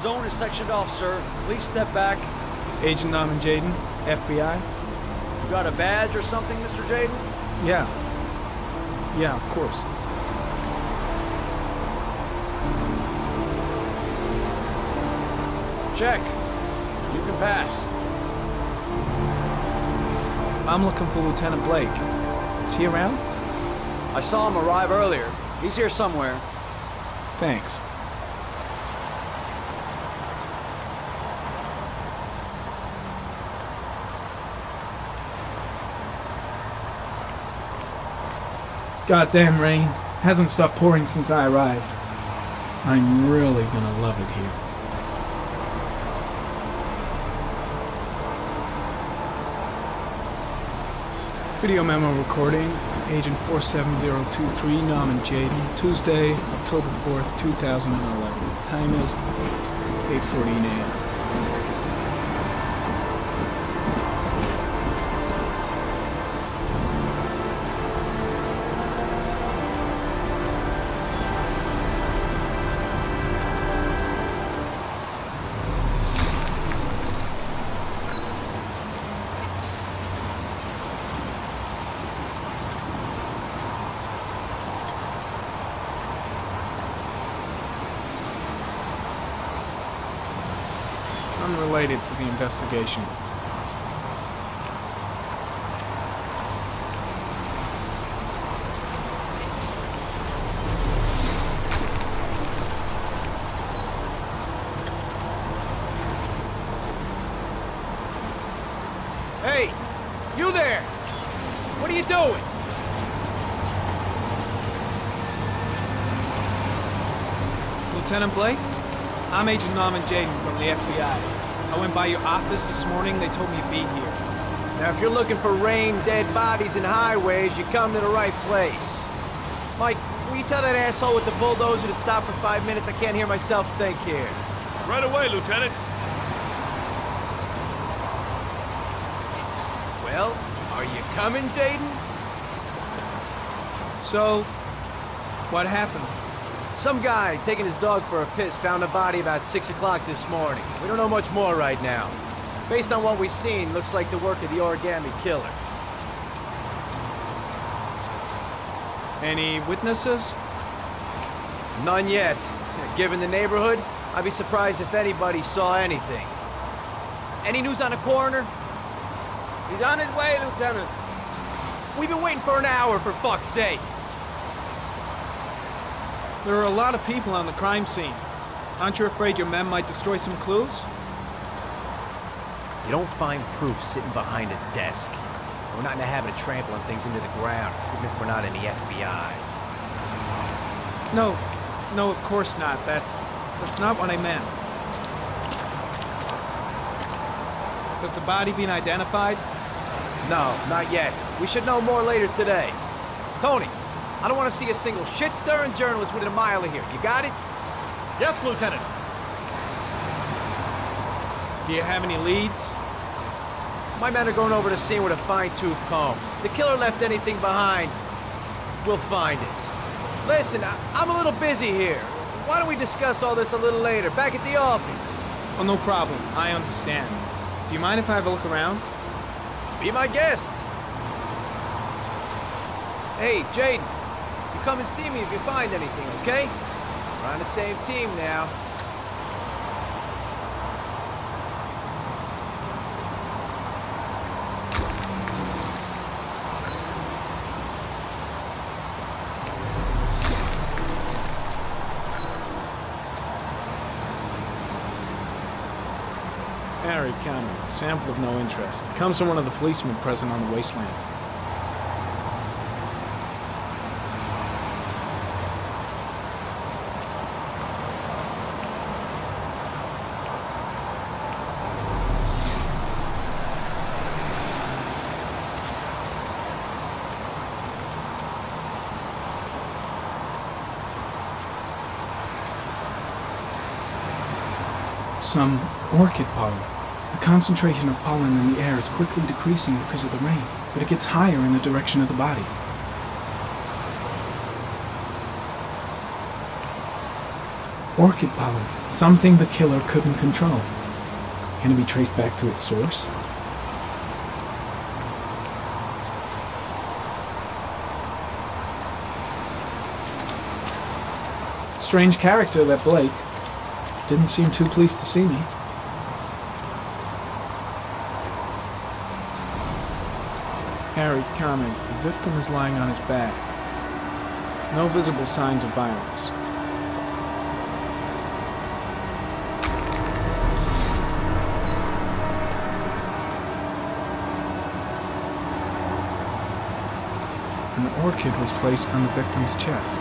zone is sectioned off, sir. Please step back. Agent Norman Jayden, FBI? You got a badge or something, Mr. Jayden? Yeah. Yeah, of course. Check. You can pass. I'm looking for Lieutenant Blake. Is he around? I saw him arrive earlier. He's here somewhere. Thanks. Goddamn rain. Hasn't stopped pouring since I arrived. I'm really gonna love it here. Video memo recording, Agent 47023, Norman Jayden, Tuesday, October 4th, 2011. Time is 8:14 a.m. Unrelated to the investigation. Hey! You there! What are you doing? Lieutenant Blake? I'm Agent Norman Jayden from the FBI. I went by your office this morning, they told me to be here. Now, if you're looking for rain, dead bodies, and highways, you come to the right place. Mike, will you tell that asshole with the bulldozer to stop for 5 minutes? I can't hear myself think here. Right away, Lieutenant. Well, are you coming, Jayden? So, what happened? Some guy taking his dog for a piss found a body about 6 o'clock this morning. We don't know much more right now. Based on what we've seen, looks like the work of the origami killer. Any witnesses? None yet. Given the neighborhood, I'd be surprised if anybody saw anything. Any news on the coroner? He's on his way, Lieutenant. We've been waiting for an hour, for fuck's sake. There are a lot of people on the crime scene. Aren't you afraid your men might destroy some clues? You don't find proof sitting behind a desk. We're not in the habit of trampling things into the ground, even if we're not in the FBI. No, of course not. That's not what I meant. Has the body been identified? No, not yet. We should know more later today. Tony, I don't want to see a single shit-stirring journalist within a mile of here. You got it? Yes, Lieutenant. Do you have any leads? My men are going over the scene with a fine-tooth comb. If the killer left anything behind, we'll find it. Listen, I'm a little busy here. Why don't we discuss all this a little later, back at the office? Oh, no problem. I understand. Do you mind if I have a look around? Be my guest. Hey, Jayden, you come and see me if you find anything, okay? We're on the same team now. Harry Cameron, sample of no interest. Comes from one of the policemen present on the wasteland. Some orchid pollen. The concentration of pollen in the air is quickly decreasing because of the rain, but it gets higher in the direction of the body. Orchid pollen, something the killer couldn't control. Can it be traced back to its source? Strange character, that Blake. Didn't seem too pleased to see me. Harry, comment. The victim is lying on his back. No visible signs of violence. An orchid was placed on the victim's chest.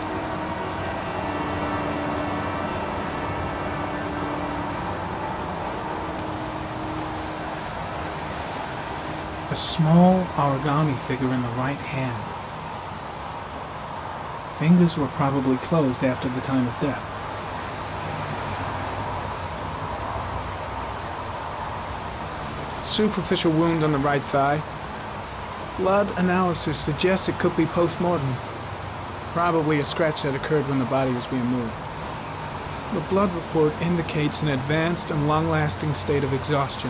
A small origami figure in the right hand. Fingers were probably closed after the time of death. Superficial wound on the right thigh. Blood analysis suggests it could be post-mortem. Probably a scratch that occurred when the body was being moved. The blood report indicates an advanced and long-lasting state of exhaustion.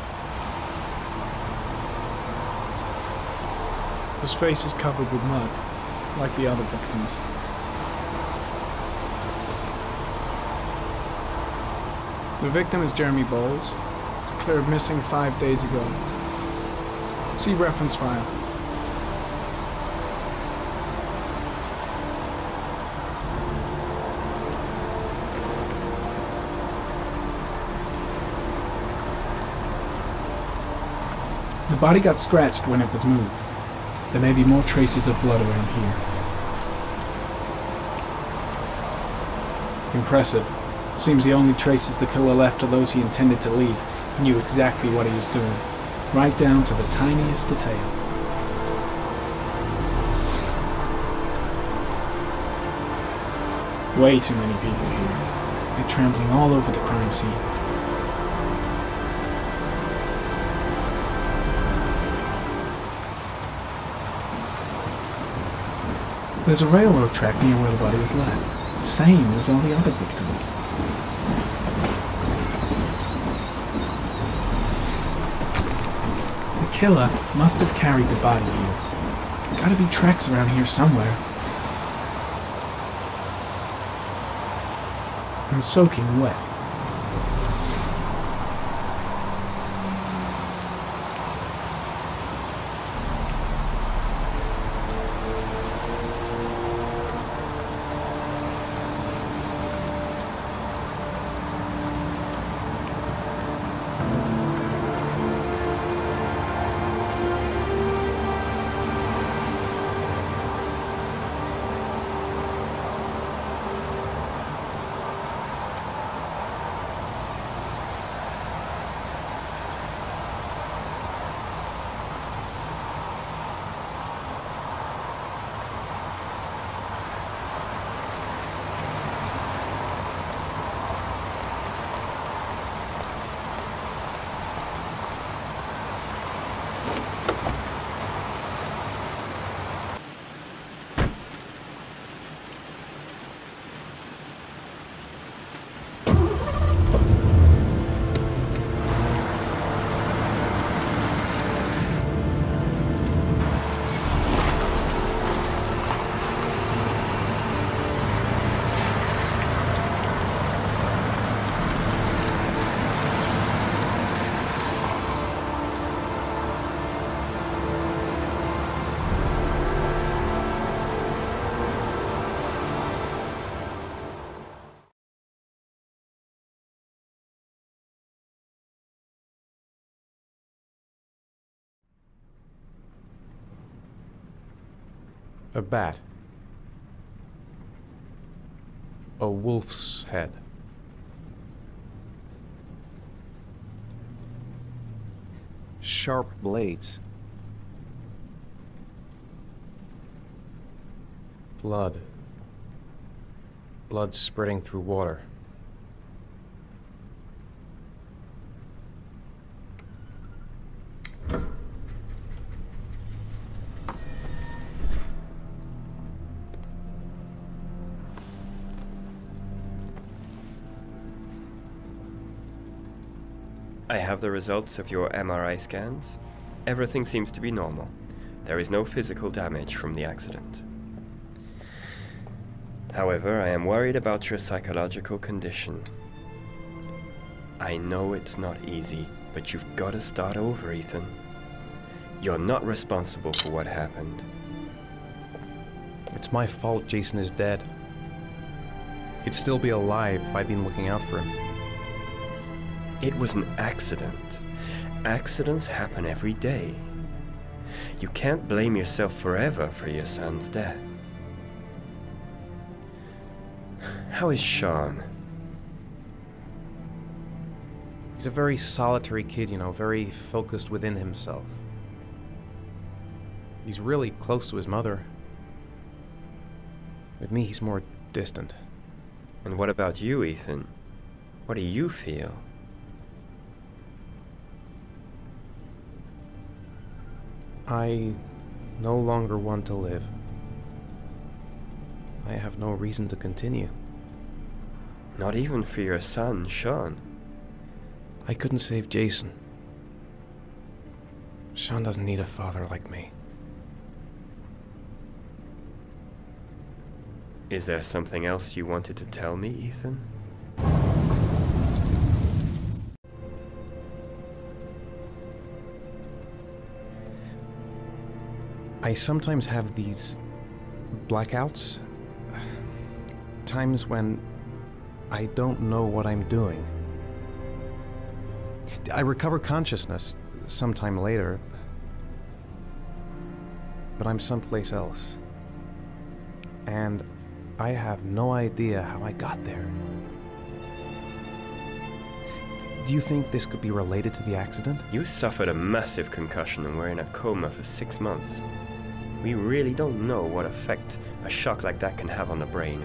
His face is covered with mud, like the other victims. The victim is Jeremy Bowles, declared missing 5 days ago. See reference file. The body got scratched when it was moved. There may be more traces of blood around here. Impressive. Seems the only traces the killer left are those he intended to leave. He knew exactly what he was doing, right down to the tiniest detail. Way too many people here. They're trampling all over the crime scene. There's a railroad track near where the body was left. Same as all the other victims. The killer must have carried the body here. Gotta be tracks around here somewhere. I'm soaking wet. A bat. A wolf's head. Sharp blades. Blood. Blood spreading through water. I have the results of your MRI scans. Everything seems to be normal. There is no physical damage from the accident. However, I am worried about your psychological condition. I know it's not easy, but you've got to start over, Ethan. You're not responsible for what happened. It's my fault Jason is dead. He'd still be alive if I'd been looking out for him. It was an accident. Accidents happen every day. You can't blame yourself forever for your son's death. How is Sean? He's a very solitary kid, you know, very focused within himself. He's really close to his mother. With me, he's more distant. And what about you, Ethan? What do you feel? I no longer want to live. I have no reason to continue. Not even for your son, Sean. I couldn't save Jason. Sean doesn't need a father like me. Is there something else you wanted to tell me, Ethan? I sometimes have these blackouts. Times when I don't know what I'm doing. I recover consciousness sometime later, but I'm someplace else. And I have no idea how I got there. Do you think this could be related to the accident? You suffered a massive concussion and were in a coma for 6 months. We really don't know what effect a shock like that can have on the brain.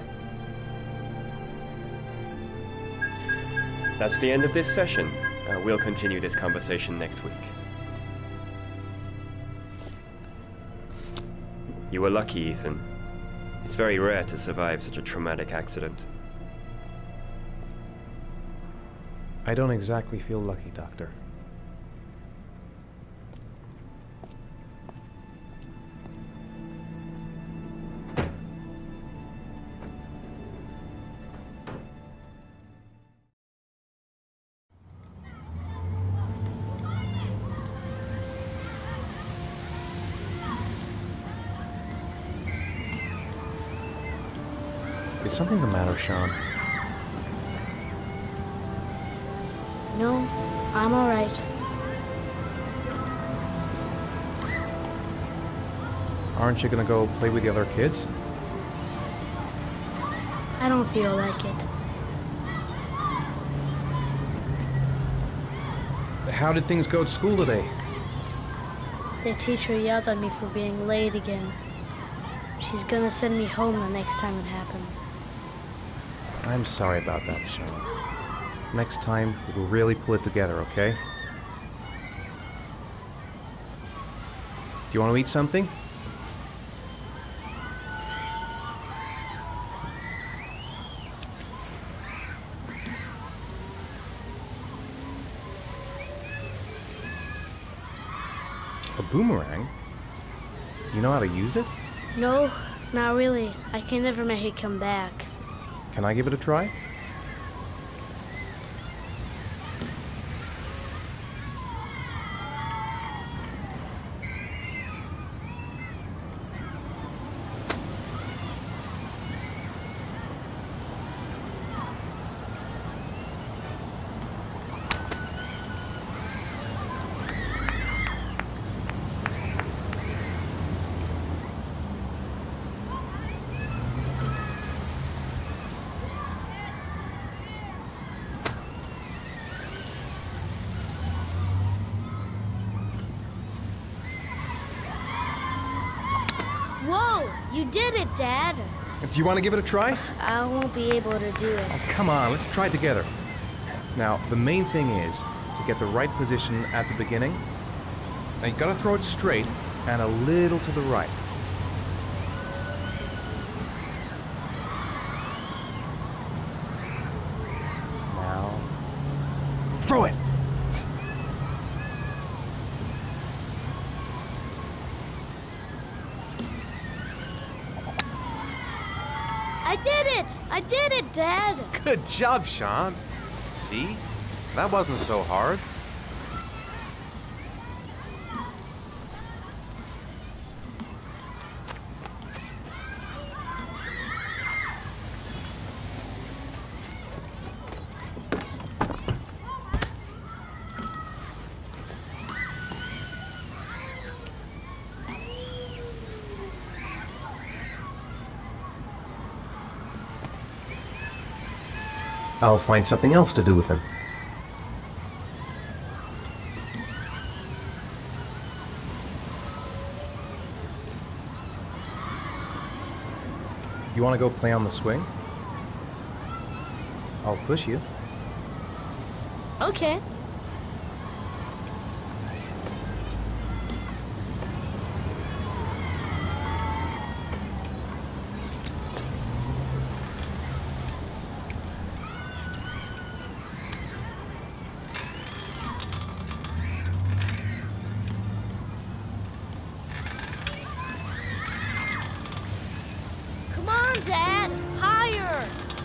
That's the end of this session. We'll continue this conversation next week. You were lucky, Ethan. It's very rare to survive such a traumatic accident. I don't exactly feel lucky, Doctor. Is something the matter, Sean? No, I'm all right. Aren't you gonna go play with the other kids? I don't feel like it. How did things go at school today? The teacher yelled at me for being late again. She's gonna send me home the next time it happens. I'm sorry about that, Sean. Next time, we'll really pull it together, okay? Do you want to eat something? A boomerang? You know how to use it? No, not really. I can never make it come back. Can I give it a try? Whoa! You did it, Dad! Do you want to give it a try? I won't be able to do it. Oh, come on, let's try it together. Now, the main thing is to get the right position at the beginning. Now, you gotta throw it straight and a little to the right. Now, throw it! I did it! I did it, Dad! Good job, Sean. See? That wasn't so hard. I'll find something else to do with him. You want to go play on the swing? I'll push you. Okay. Come on, Dad! Higher!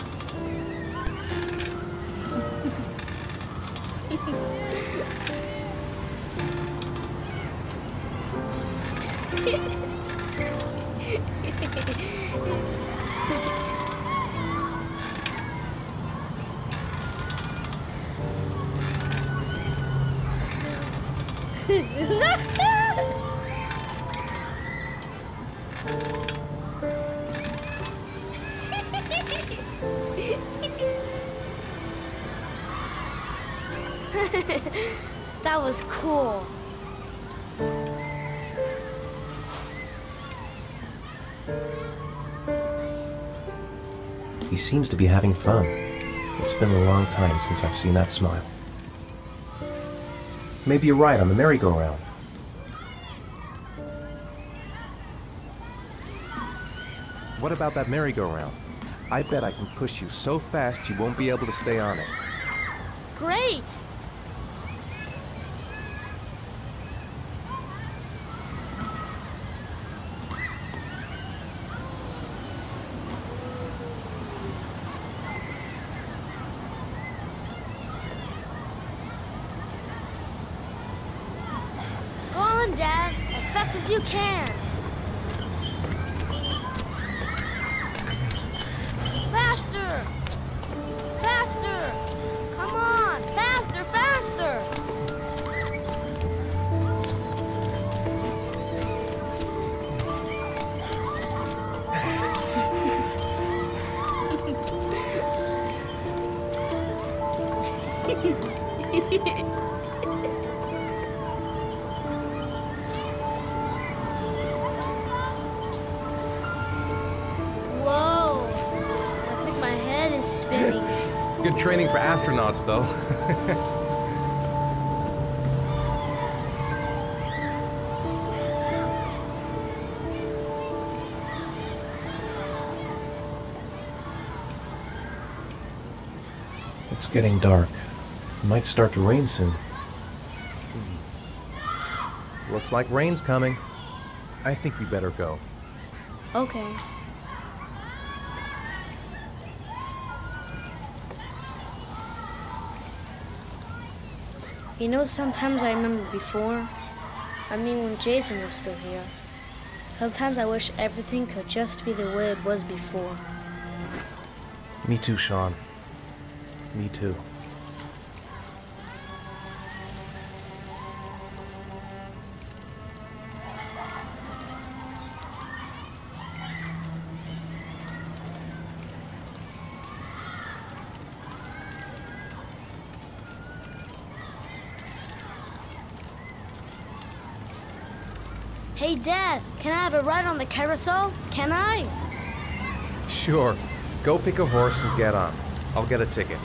That was cool. He seems to be having fun. It's been a long time since I've seen that smile. Maybe a ride on the merry-go-round. What about that merry-go-round? I bet I can push you so fast you won't be able to stay on it. Great! Go on, Dad, as fast as you can. Faster! Faster! Come on! Faster, faster! Whoa! I think my head is spinning. Good training for astronauts, though. It's getting dark. It might start to rain soon. Looks like rain's coming. I think we better go. Okay. You know, sometimes I remember before. I mean, when Jason was still here. Sometimes I wish everything could just be the way it was before. Me too, Sean. Me too. Hey, Dad, can I have a ride on the carousel? Can I? Sure. Go pick a horse and get on. I'll get a ticket.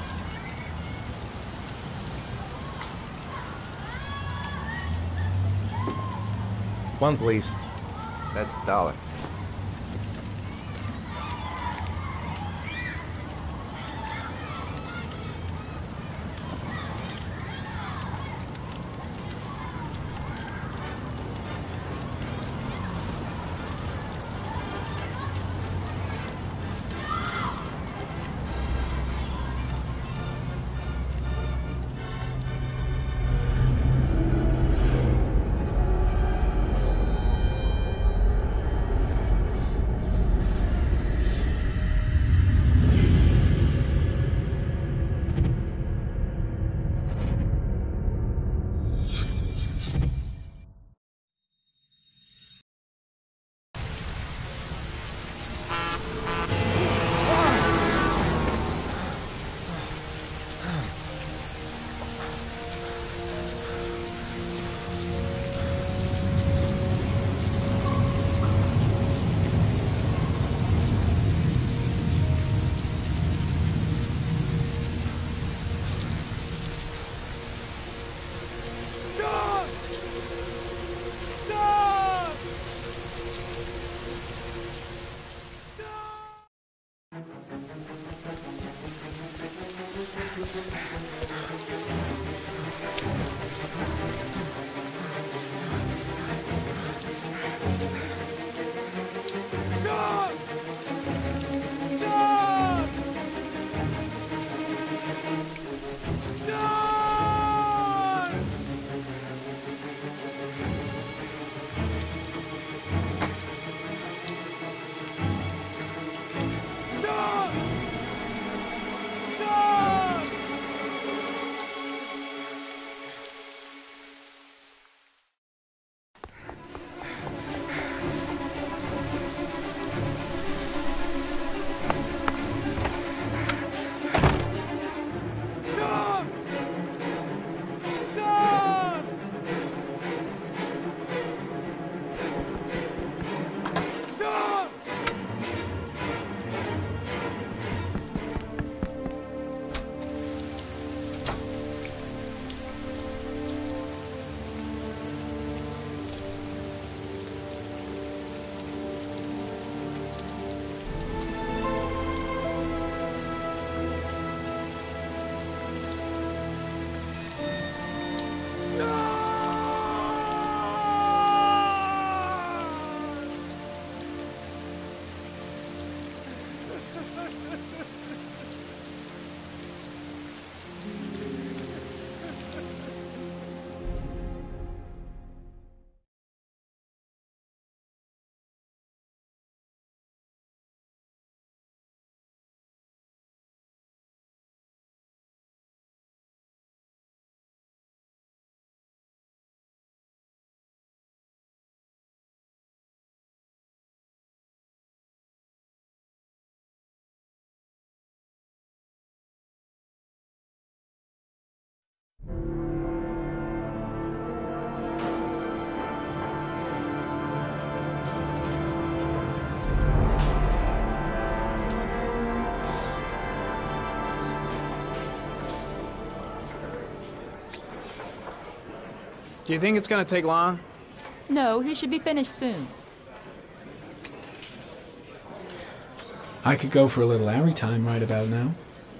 One, please. That's $1. Do you think it's gonna take long? No, he should be finished soon. I could go for a little Harry time right about now.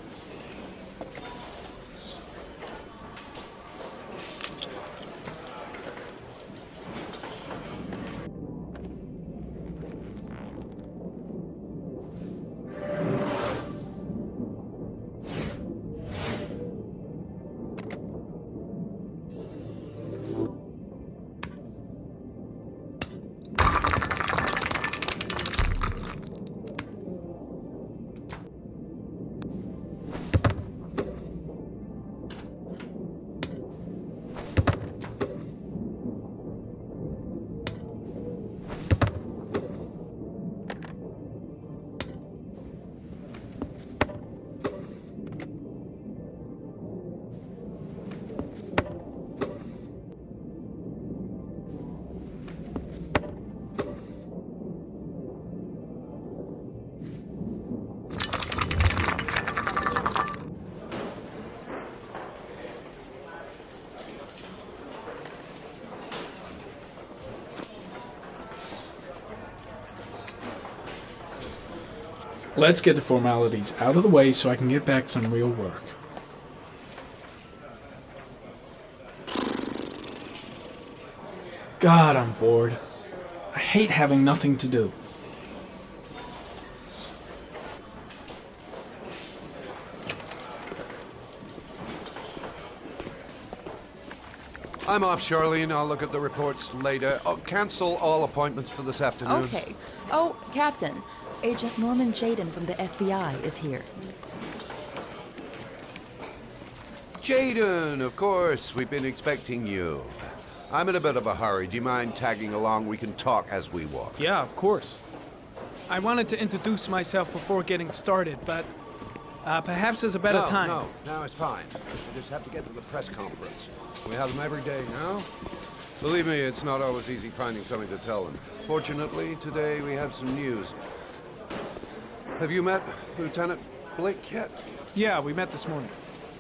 Let's get the formalities out of the way so I can get back to some real work. God, I'm bored. I hate having nothing to do. I'm off, Charlene. I'll look at the reports later. I'll cancel all appointments for this afternoon. Okay. Oh, Captain. Agent Norman Jayden from the FBI is here. Jayden, of course. We've been expecting you. I'm in a bit of a hurry. Do you mind tagging along? We can talk as we walk. Yeah, of course. I wanted to introduce myself before getting started, but perhaps there's a better time. No, it's fine. We just have to get to the press conference. We have them every day now. Believe me, it's not always easy finding something to tell them. Fortunately, today we have some news. Have you met Lieutenant Blake yet? Yeah, we met this morning.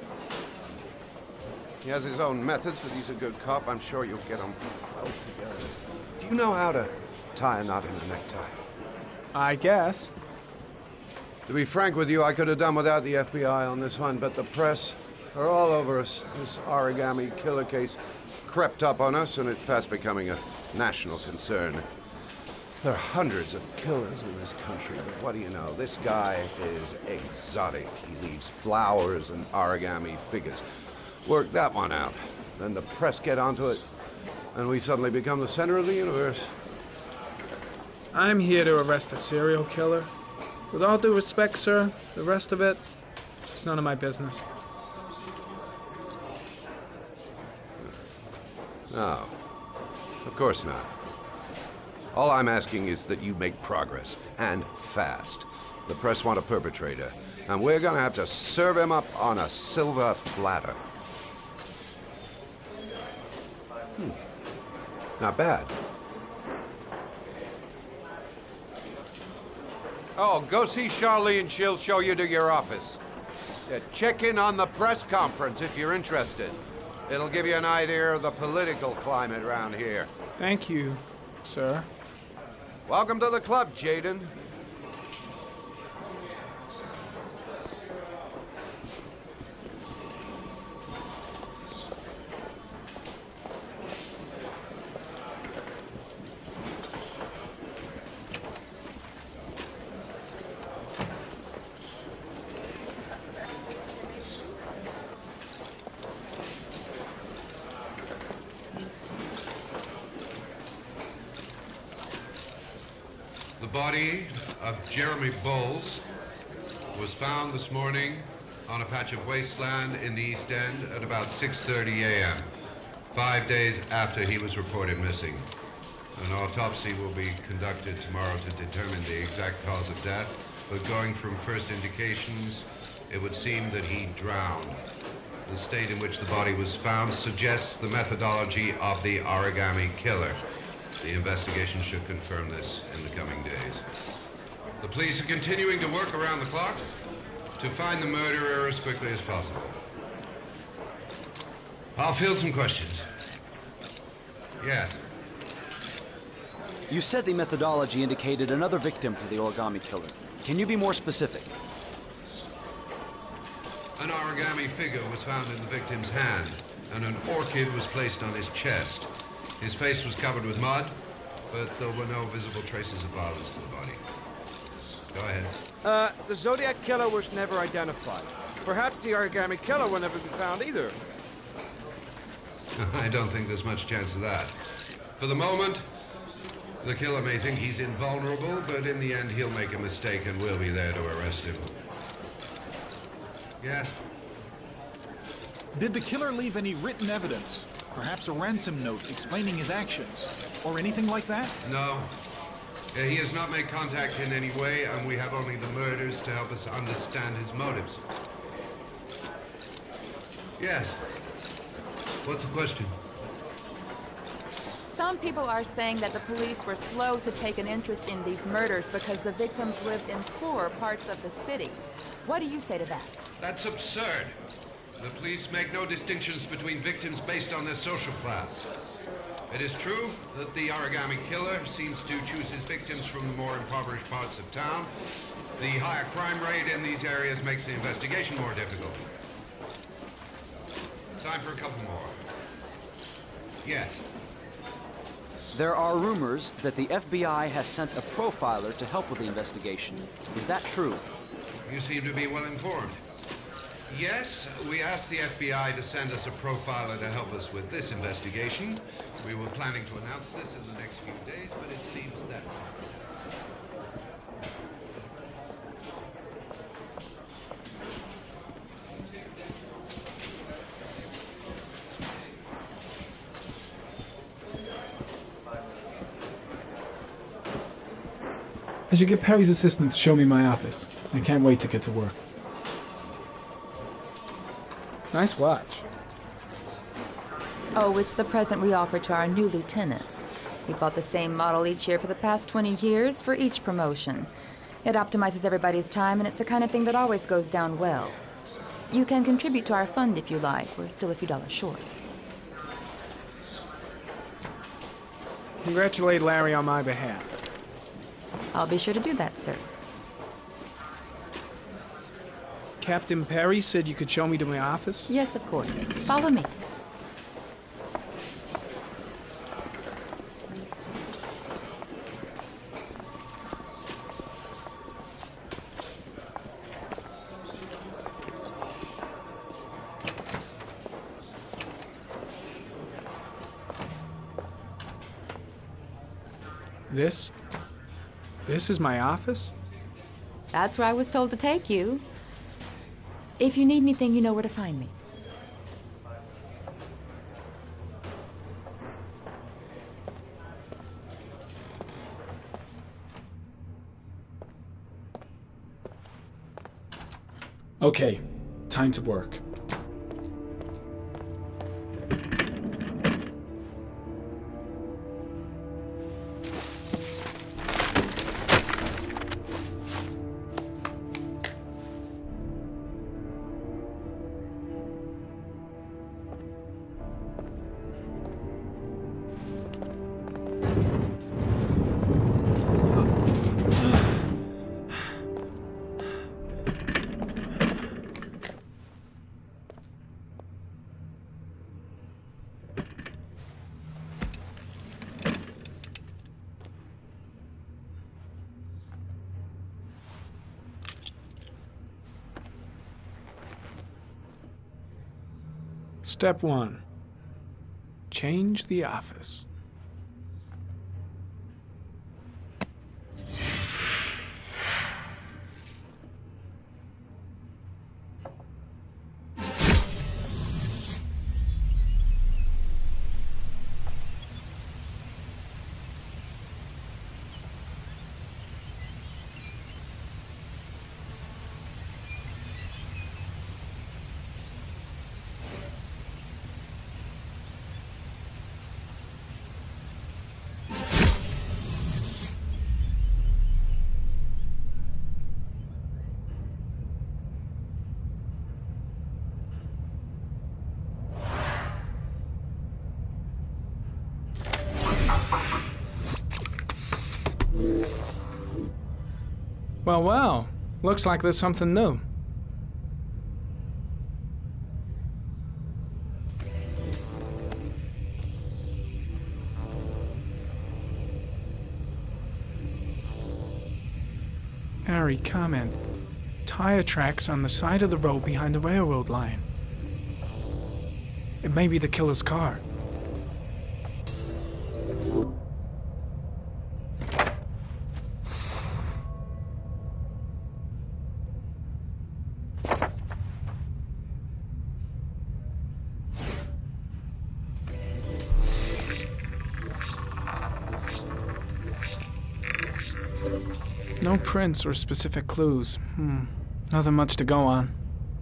He has his own methods, but he's a good cop. I'm sure you'll get them well together. Do you know how to tie a knot in a necktie? I guess. To be frank with you, I could have done without the FBI on this one, but the press are all over us. This origami killer case crept up on us, and it's fast becoming a national concern. There are hundreds of killers in this country, but what do you know? This guy is exotic. He leaves flowers and origami figures. Work that one out. Then the press get onto it, and we suddenly become the center of the universe. I'm here to arrest a serial killer. With all due respect, sir, the rest of it, it's none of my business. No, of course not. All I'm asking is that you make progress, and fast. The press want a perpetrator, and we're gonna have to serve him up on a silver platter. Not bad. Oh, go see Charlene. She'll show you to your office. Check in on the press conference if you're interested. It'll give you an idea of the political climate around here. Thank you, sir. Welcome to the club, Jayden. The body of Jeremy Bowles was found this morning on a patch of wasteland in the East End at about 6:30 a.m., 5 days after he was reported missing. An autopsy will be conducted tomorrow to determine the exact cause of death, but going from first indications, it would seem that he drowned. The state in which the body was found suggests the methodology of the origami killer. The investigation should confirm this in the coming days. The police are continuing to work around the clock to find the murderer as quickly as possible. I'll field some questions. Yes. You said the methodology indicated another victim for the origami killer. Can you be more specific? An origami figure was found in the victim's hand, and an orchid was placed on his chest. His face was covered with mud, but there were no visible traces of violence to the body. Go ahead. The Zodiac Killer was never identified. Perhaps the origami killer will never be found either. I don't think there's much chance of that. For the moment, the killer may think he's invulnerable, but in the end he'll make a mistake and we'll be there to arrest him. Yes? Did the killer leave any written evidence? Perhaps a ransom note explaining his actions? Or anything like that? No. He has not made contact in any way, and we have only the murders to help us understand his motives. Yes. What's the question? Some people are saying that the police were slow to take an interest in these murders because the victims lived in poorer parts of the city. What do you say to that? That's absurd. The police make no distinctions between victims based on their social class. It is true that the origami killer seems to choose his victims from the more impoverished parts of town. The higher crime rate in these areas makes the investigation more difficult. Time for a couple more. Yes. There are rumors that the FBI has sent a profiler to help with the investigation. Is that true? You seem to be well informed. Yes, we asked the FBI to send us a profiler to help us with this investigation. We were planning to announce this in the next few days, but it seems that... I should get Perry's assistant to show me my office. I can't wait to get to work. Nice watch. Oh, it's the present we offer to our new lieutenants. We bought the same model each year for the past 20 years for each promotion. It optimizes everybody's time, and it's the kind of thing that always goes down well. You can contribute to our fund if you like. We're still a few dollars short. Congratulate Larry on my behalf. I'll be sure to do that, sir. Captain Perry said you could show me to my office? Yes, of course. Follow me. This is my office? That's where I was told to take you. If you need anything, you know where to find me. Okay, time to work. Step 1. Change the office. Well, well. Looks like there's something new. Harry, comment. Tire tracks on the side of the road behind the railroad line. It may be the killer's car. No prints or specific clues. Nothing much to go on.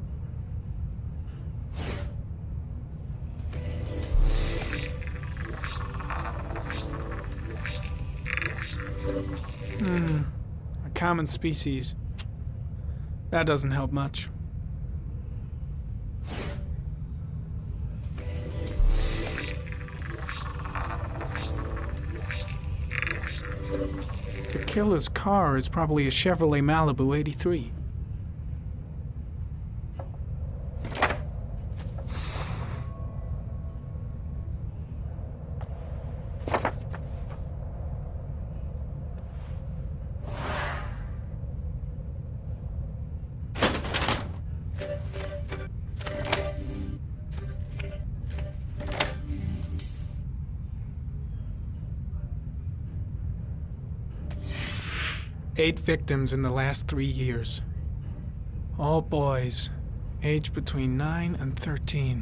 A common species. That doesn't help much. The killer's car is probably a Chevrolet Malibu 83. Eight victims in the last 3 years. All boys, aged between 9 and 13.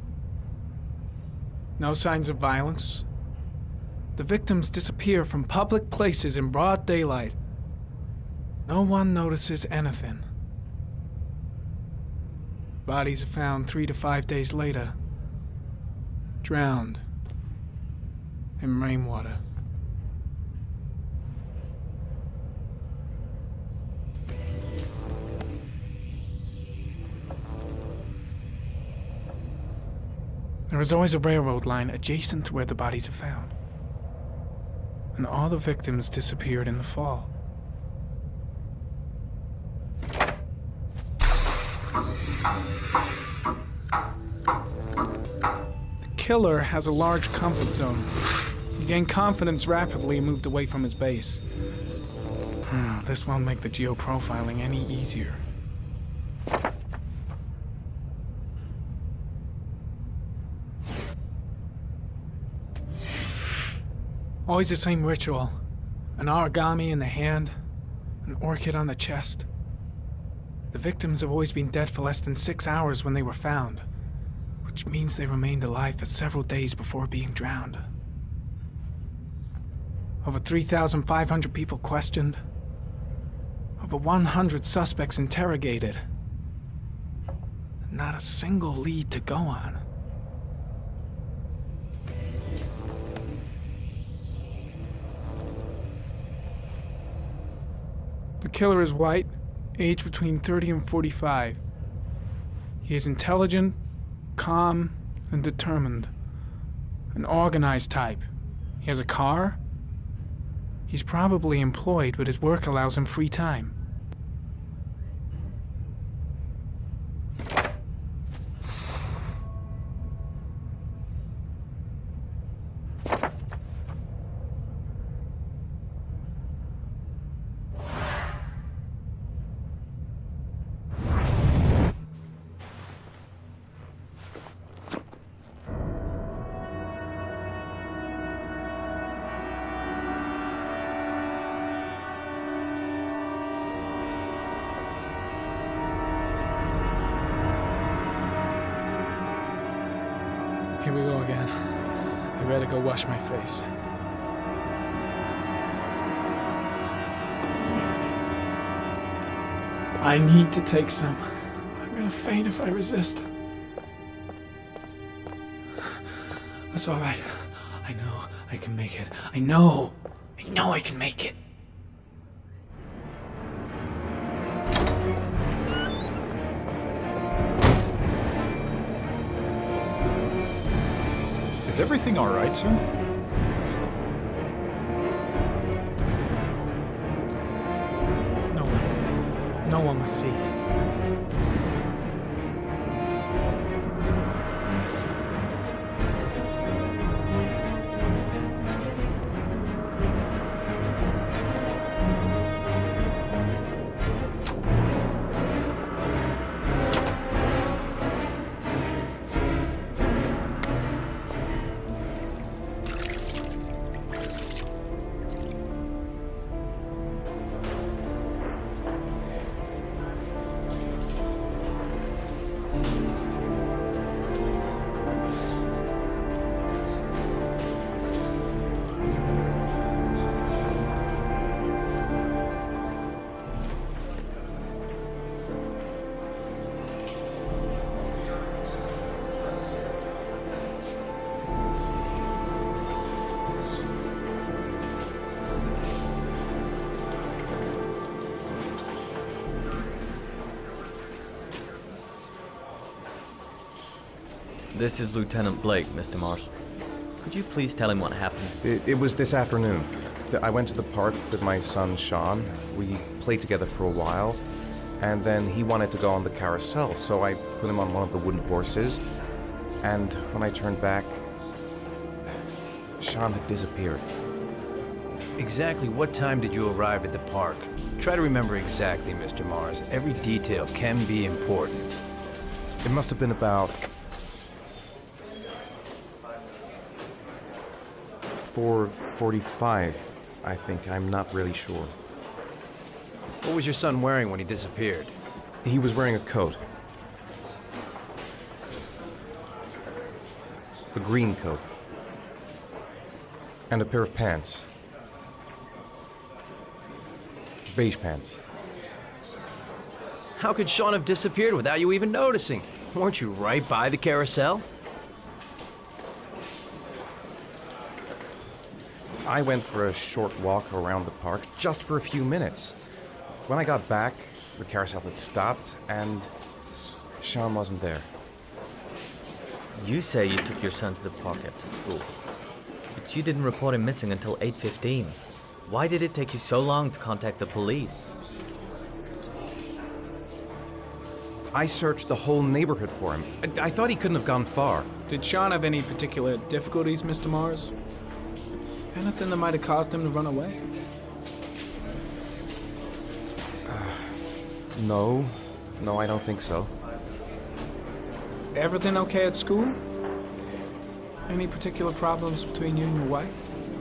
No signs of violence. The victims disappear from public places in broad daylight. No one notices anything. Bodies are found 3 to 5 days later, drowned in rainwater. There is always a railroad line adjacent to where the bodies are found. And all the victims disappeared in the fall. The killer has a large comfort zone. He gained confidence rapidly and moved away from his base. This won't make the geoprofiling any easier. Always the same ritual. An origami in the hand, an orchid on the chest. The victims have always been dead for less than 6 hours when they were found, which means they remained alive for several days before being drowned. Over 3,500 people questioned. Over 100 suspects interrogated. Not a single lead to go on. The killer is white, aged between 30 and 45. He is intelligent, calm, and determined. An organized type. He has a car. He's probably employed, but his work allows him free time. Here we go again. I better go wash my face. I need to take some. I'm gonna faint if I resist. That's all right. I know I can make it. I know I can make it. Is everything all right, sir? No one. No one must see. This is Lieutenant Blake, Mr. Mars. Could you please tell him what happened? It was this afternoon. I went to the park with my son, Sean. We played together for a while, and then he wanted to go on the carousel, so I put him on one of the wooden horses, and when I turned back, Sean had disappeared. Exactly what time did you arrive at the park? Try to remember exactly, Mr. Mars. Every detail can be important. It must have been about 4:45, I think. I'm not really sure. What was your son wearing when he disappeared? He was wearing a coat. A green coat. And a pair of pants. Beige pants. How could Sean have disappeared without you even noticing? Weren't you right by the carousel? I went for a short walk around the park, just for a few minutes. When I got back, the carousel had stopped, and Sean wasn't there. You say you took your son to the park after school, but you didn't report him missing until 8:15. Why did it take you so long to contact the police? I searched the whole neighborhood for him. I thought he couldn't have gone far. Did Sean have any particular difficulties, Mr. Mars? Anything that might have caused him to run away? No. No, I don't think so. Everything okay at school? Any particular problems between you and your wife?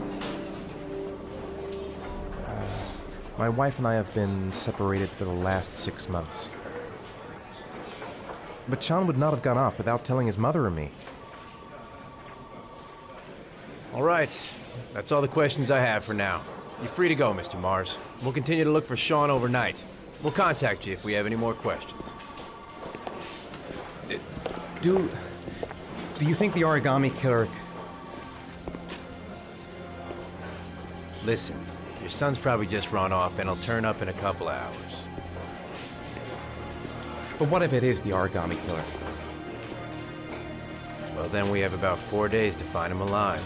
My wife and I have been separated for the last 6 months. But Sean would not have gone off without telling his mother or me. All right. That's all the questions I have for now. You're free to go, Mr. Mars. We'll continue to look for Sean overnight. We'll contact you if we have any more questions. Do you think the origami killer... Listen, your son's probably just run off and he'll turn up in a couple hours. But what if it is the origami killer? Well, then we have about 4 days to find him alive.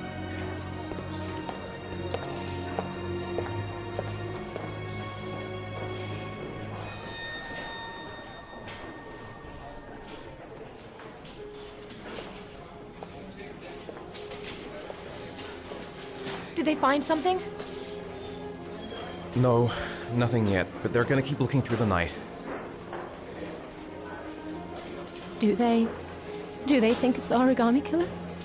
Did they find something? No, nothing yet, but they're gonna keep looking through the night. Do they think it's the origami killer?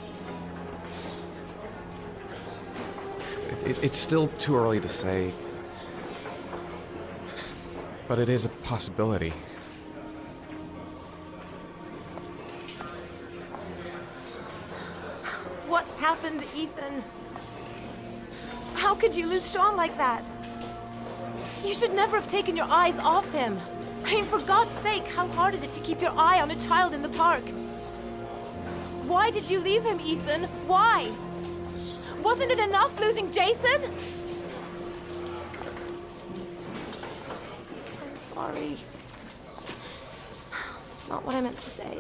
It's still too early to say, but it is a possibility. What happened, Ethan? How could you lose Sean like that? You should never have taken your eyes off him. I mean, for God's sake, how hard is it to keep your eye on a child in the park? Why did you leave him, Ethan? Why? Wasn't it enough losing Jason? I'm sorry. It's not what I meant to say.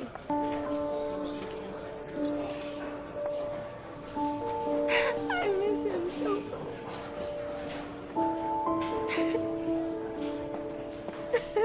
I miss him so much.